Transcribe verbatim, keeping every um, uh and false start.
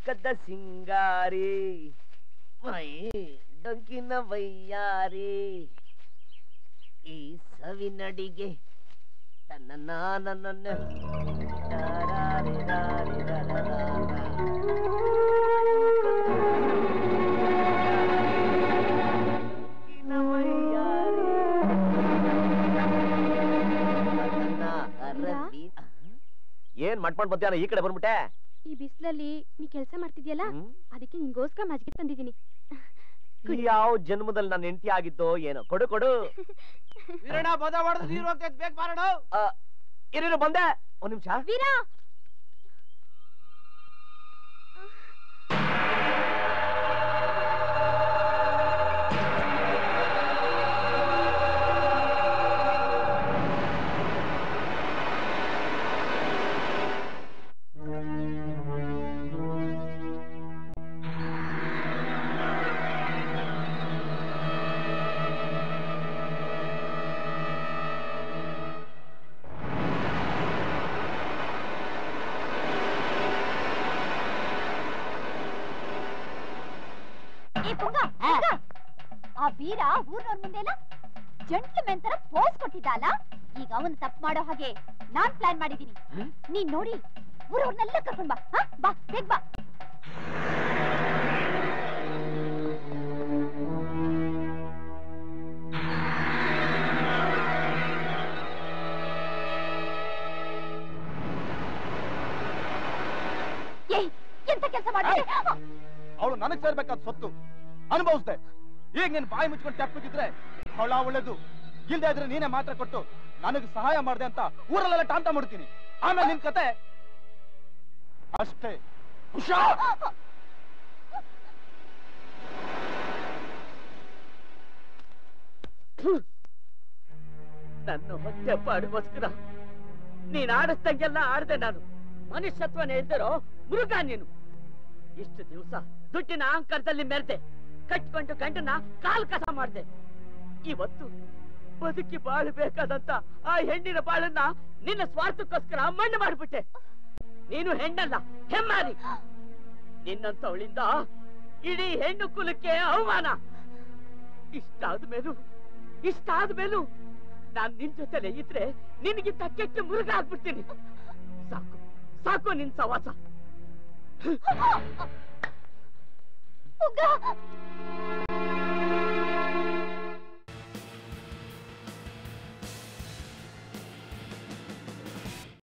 ಕದ್ದ ಸಿಂಗಾರಿ ಮೈ ಡೊಂಕಿನ ವಯ್ಯಾರಿ ಈ ಸವಿನಡಿಗೆ ತನ್ನ ನನ್ನ ಏನ್ ಮಾಡ್ಕೊಂಡ್ ಬಂದ್ಯಾನ ಈ ಕಡೆ ಬಂದ್ಬಿಟ್ಟೆ? ಈ ಬಿಸಿಲಲ್ಲಿ ನೀ ಕೆಲಸ ಮಾಡ್ತಿದ್ಯಲ್ಲ ಅದಕ್ಕೆ ನಿಂಗೋಸ್ಕರ ಮಜ್ಜಿಗೆ ತಂದಿದ್ದೀನಿ. ಯಾವ ಜನ್ಮದಲ್ಲಿ ನಾನು ಹೆಂಡತಿ ಆಗಿದ್ದೋ ಏನೋ. ಕೊಡು ಕೊಡು. ವೀರಣ್ಣ ಬದ ಹೊಡೆದು ನೀರು ಹೋಗ್ತೈತೆ, ಬೇಗ ಬಾರಣ. ಇರು ಬಂದೆ ಒಂದ್ ನಿಮಿಷ. ವೀರ ಆ ವೀರ ಊರ್ನವ್ರ ಮುಂದೆಲ್ಲ ಜಂಟ್ಲ್ಮೆನ್ ತರ ಪೋಸ್ ಕೊಟ್ಟಿದ್ದಲ್ಲ. ಈಗ ಅವನು ತಪ್ಪು ಮಾಡೋ ಹಾಗೆ ನಾನ್ ಪ್ಲಾನ್ ಮಾಡಿದೀನಿ. ನೀನ್ ನೋಡಿ ಊರವ್ರನ್ನೆಲ್ಲ ಕರ್ಕೊಂಡ್ ಬಾ. ಬಾ ಬೇಗ ಬಾ. ಏಯ್ ಎಂತ ಕೆಲಸ ಮಾಡಿ? ಅವಳು ನನಗ್ ಸೇರ್ಬೇಕಾದ ಸೊತ್ತು ಅನುಭವಿಸ್ದೆ. ಈಗ ನೀನ್ ಬಾಯಿ ಮುಚ್ಕೊಂಡು ತಪ್ಪಿದ್ರೆ ಅವಳ ಒಳ್ಳೇದು, ಇಲ್ದೇ ಇದ್ರೆ ನೀನೇ ಮಾತ್ರ ಕೊಟ್ಟು ನನಗೆ ಸಹಾಯ ಮಾಡ್ದೆ ಅಂತ ಊರಲ್ಲೆಲ್ಲ ಟಾಂಟ ಮಾಡ್ತೀನಿ. ಆಮೇಲೆ ನಿನ್ ಕತೆ ಅಷ್ಟೇ. ಹುಷಾರ್. ನನ್ನ ಹೊಟ್ಟೆ ಪಾಡಿಗೋಸ್ಕರ ನೀನ್ ಆಡಿಸ್ದಂಗೆಲ್ಲ ಆಡ್ದೆ ನಾನು. ಮನುಷ್ಯತ್ವನೇ ಇದ್ದಿರೋ ಮೃಗ ನೀನು. ಇಷ್ಟು ದಿವಸ ದುಡ್ಡಿನ ಅಹಂಕಾರದಲ್ಲಿ ಮೆರೆದೆ, ಕಟ್ಕೊಂಡು ಗಂಡನ ಕಾಲ್ ಕಸ ಮಾಡ್ದೆ. ಇವತ್ತು ಬದುಕಿ ಬಾಳ್ಬೇಕಾದಂತ ಆ ಹೆಣ್ಣಿನ ಬಾಳನ್ನ ನಿನ್ನ ಸ್ವಾರ್ಥಕ್ಕೋಸ್ಕರ ಮಣ್ಣು ಮಾಡ್ಬಿಟ್ಟೆ. ನೀನು ಹೆಣ್ಣಲ್ಲ, ಹೆಮ್ಮಾರಿ. ನಿನ್ನಂತವಳಿಂದ ಇಡೀ ಹೆಣ್ಣು ಕುಲಕ್ಕೆ ಅವಮಾನ. ಇಷ್ಟಾದ ಮೇಲೂ ಇಷ್ಟಾದ ಮೇಲೂ ನಾನ್ ನಿನ್ ಜೊತೆಲೆ ಇದ್ರೆ ನಿನ್ಗಿಂತ ಕೆಟ್ಟ ಮುರುಗ ಆಗ್ಬಿಡ್ತೀನಿ. ಸಾಕು ಸಾಕು ನಿನ್ ಸವಾಸ.